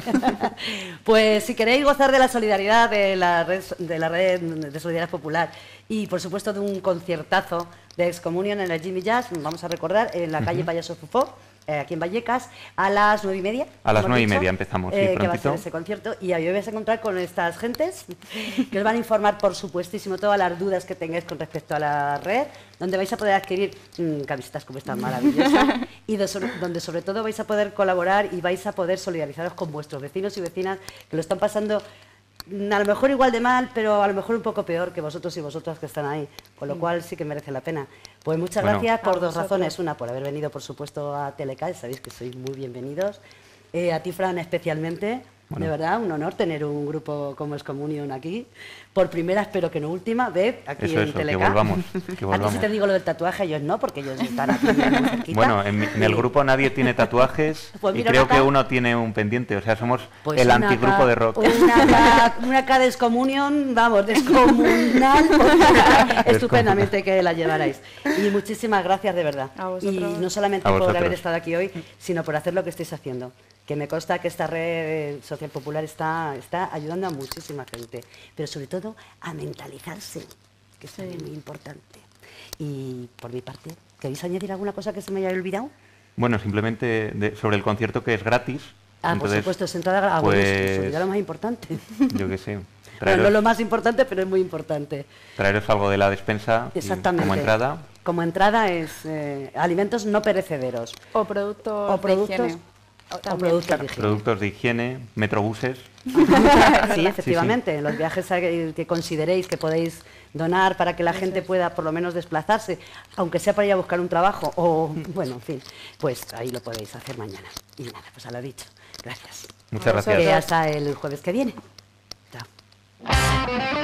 Pues si queréis gozar de la solidaridad de la red, de la red de solidaridad popular y por supuesto de un conciertazo de Excommunion en el Jimmy Jazz, vamos a recordar, en la calle Payaso Fufó, eh, aquí en Vallecas, a las nueve y media. A las hemos nueve y dicho, media empezamos, sí, eh, que va a ser prontito. ese concierto, y ahí os vais a encontrar con estas gentes que os van a informar, por supuestísimo, todas las dudas que tengáis con respecto a la red, donde vais a poder adquirir mm, camisetas como esta maravillosa y de sobre- donde sobre todo vais a poder colaborar y vais a poder solidarizaros con vuestros vecinos y vecinas que lo están pasando mm, a lo mejor igual de mal, pero a lo mejor un poco peor que vosotros y vosotras que están ahí, con lo cual sí que merece la pena. Pues muchas Bueno. gracias por A dos vosotros. razones. Una, por haber venido, por supuesto, a Telecal, sabéis que sois muy bienvenidos. Eh, a ti, Fran, especialmente. Bueno. De verdad, un honor tener un grupo como Excommunion aquí. Por primera, espero que no última vez, aquí Eso, en eso, que Teleca. volvamos, que A ti sí volvamos. te digo lo del tatuaje, ellos no, porque ellos están aquí muy cerquita. Bueno, en, mi- en el Y- grupo nadie tiene tatuajes Pues y mira, creo una que K- uno tiene un pendiente, o sea, somos Pues el una antigrupo K- de rock. Una K, una K de Excommunion, vamos, descomunal, estupendamente que la llevarais. Y muchísimas gracias, de verdad. A Y vosotros. no solamente A por vosotros. haber estado aquí hoy, sino por hacer lo que estáis haciendo. Que me consta que esta red social popular está, está ayudando a muchísima gente, pero sobre todo a mentalizarse, que es también muy importante. Y por mi parte, ¿queréis añadir alguna cosa que se me haya olvidado? Bueno, simplemente de- sobre el concierto, que es gratis. Ah, entonces, por supuesto, es entrada a pues, pues, lo más importante. yo qué sé, Bueno, traeros, no es lo más importante, pero es muy importante. traeros algo de la despensa y Exactamente. como entrada. Como entrada es eh, alimentos no perecederos. O productos, O productos de higiene. O productos de higiene. Productos de higiene, metrobuses. Sí, efectivamente, en los viajes a que, que consideréis que podéis donar para que la gente pueda por lo menos desplazarse, aunque sea para ir a buscar un trabajo o, bueno, en fin, pues ahí lo podéis hacer mañana. Y nada, pues a lo dicho. Gracias. Muchas gracias. Que hasta el jueves que viene. Chao.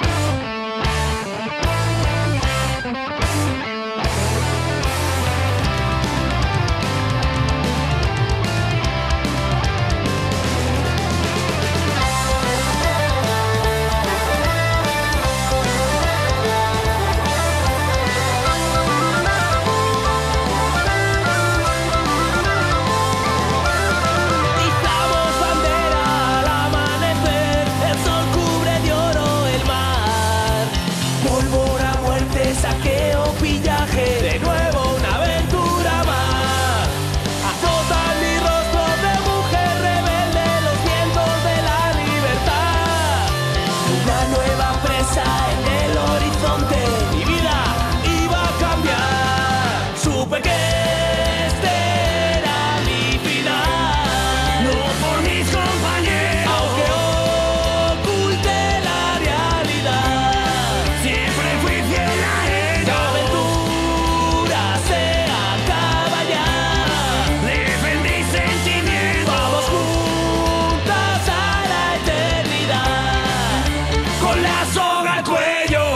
Izamos bandera al amanecer, el sol cubre de oro el mar. Pólvora, muerte, saqueo, pillaje, de nuevo una aventura más. Azotan mi rostro de mujer rebelde, los vientos de la libertad. Una nueva presa en el horizonte, mi vida iba a cambiar. Supe que este era mi final. No por mis compañeros, aunque oculte la realidad. Siempre fui fiel a ellos. La aventura se acaba ya. Defendí sentimientos. Vamos juntas a la eternidad. Con la soga al cuello.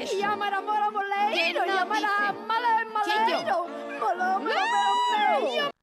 ¿Qué no dice? ¿Qué yo?